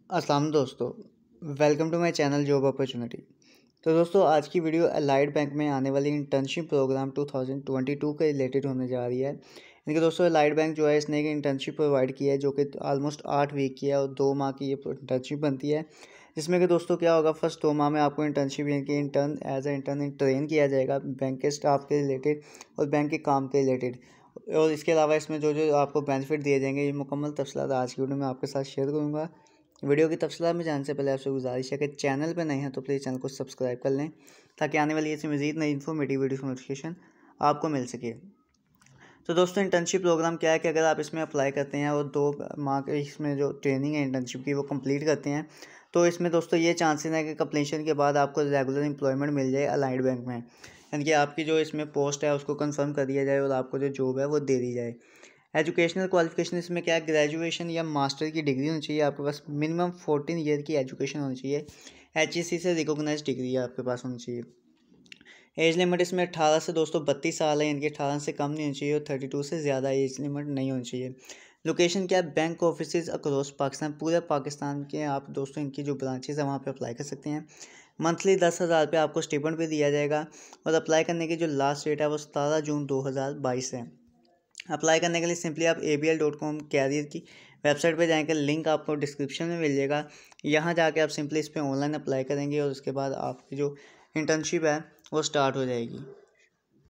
अस्सलाम दोस्तों, welcome to my channel job opportunity. तो दोस्तों आज की वीडियो अलाइड बैंक में आने वाली इंटर्नशिप प्रोग्राम 2022 के रिलेटेड होने जा रही है। इनके दोस्तों अलाइड बैंक जो है इसने एक इंटर्नशिप प्रोवाइड की है जो कि ऑलमोस्ट 8 वीक की है और 2 माह की ये इंटर्नशिप बनती है। जिसमें कि दोस्तों क्या होगा, फर्स्ट 2 माह में आपको इंटर्नशिप यानी कि intern as a intern train किया जाएगा बैंक के स्टाफ के रिलेटेड और बैंक के काम के रिलेटेड। और इसके अलावा इसमें जो जो आपको बेनिफिट दिए जाएंगे ये मुकम्मल तफसीलात आज की वीडियो में आपके साथ शेयर करूँगा। वीडियो की तफसीलात में जानने से पहले आपसे गुजारिश है कि चैनल पर नहीं है तो प्लीज़ चैनल को सब्सक्राइब कर लें ताकि आने वाली ऐसी मज़ीद नई इन्फॉर्मेटिव वीडियो की नोटिफिकेशन आपको मिल सके। तो दोस्तों इंटर्नशिप प्रोग्राम क्या है कि अगर आप इसमें अप्लाई करते हैं और 2 माह के इसमें जो ट्रेनिंग है इंटर्नशिप की वो कंप्लीट करते हैं तो इसमें दोस्तों ये चांसेस है कि कंप्लीशन के बाद आपको रेगुलर एम्प्लॉयमेंट मिल जाए अलाइड बैंक में, यानी कि आपकी जो इसमें पोस्ट है उसको कंफर्म कर दिया जाए और आपको जो जॉब है वो दे दी जाए। एजुकेशनल क्वालिफिकेशन इसमें क्या है, ग्रेजुएशन या मास्टर की डिग्री होनी चाहिए आपके पास, मिनिमम 14 ईयर की एजुकेशन होनी चाहिए, HEC से रिकॉग्नाइज डिग्री आपके पास होनी चाहिए। एज लिमिट इसमें 18 से दोस्तों 32 साल है, इनके 18 से कम नहीं होनी चाहिए और 32 से ज़्यादा एज लिमिट नहीं होनी चाहिए। लोकेशन क्या है, बैंक ऑफिस अक्रॉस पाकिस्तान, पूरे पाकिस्तान के आप दोस्तों इनकी जो ब्रांचेज हैं वहाँ पे अप्लाई कर सकते हैं। मंथली 10,000 रुपये आपको स्टिपेंड भी दिया जाएगा और अप्लाई करने की जो लास्ट डेट है वो 17 जून 2022 है। अप्लाई करने के लिए सिंपली आप abl.com कैरियर की वेबसाइट पे जाएंगे, लिंक आपको डिस्क्रिप्शन में मिल जाएगा। यहाँ जाके आप सिंपली इस पर ऑनलाइन अप्लाई करेंगे और उसके बाद आपकी जो इंटर्नशिप है वो स्टार्ट हो जाएगी।